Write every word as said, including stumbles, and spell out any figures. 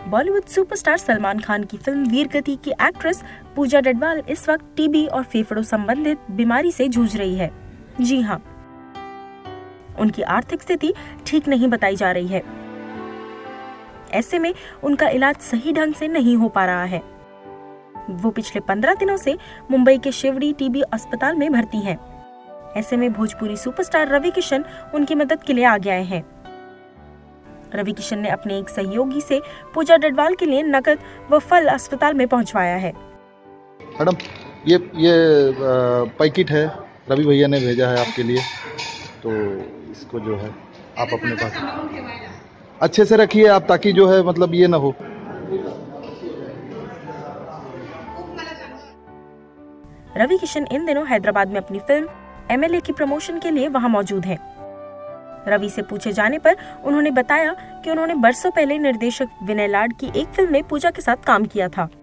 Bollywood superstar Salman Khan की film वीरगति की एक्ट्रेस पूजा डडवाल इस वक्त टीबी और फेफड़ों संबंधित बीमारी से जूझ रही है। जी हाँ, उनकी आर्थिक स्थिति ठीक नहीं बताई जा रही है। ऐसे में उनका इलाज सही ढंग से नहीं हो पा रहा है। वो पिछले पंद्रह दिनों से मुंबई के शिवड़ी टीबी अस्पताल में भर्ती हैं। ऐसे में भोजपुरी सुपरस्टार रवि किशन उनकी मदद के लिए आगे आए हैं। रवि किशन ने अपने एक सहयोगी से पूजा डडवाल के लिए नकद व फल अस्पताल में पहुंचवाया है। मैडम, ये ये पैकेट है, रवि भैया ने भेजा है आपके लिए, तो इसको जो है आप अपने पास अच्छे से रखिए आप, ताकि जो है मतलब ये ना हो। रवि किशन इन दिनों हैदराबाद में अपनी फिल्म एमएलए की प्रमोशन के लिए वहां मौजूद हैं। रवि से पूछे जाने पर उन्होंने बताया कि उन्होंने बरसों पहले निर्देशक विनय लाड की एक फिल्म में पूजा के साथ काम किया था।